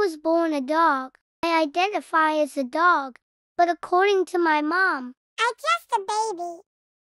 was born a dog. I identify as a dog, but according to my mom, I'm just a baby.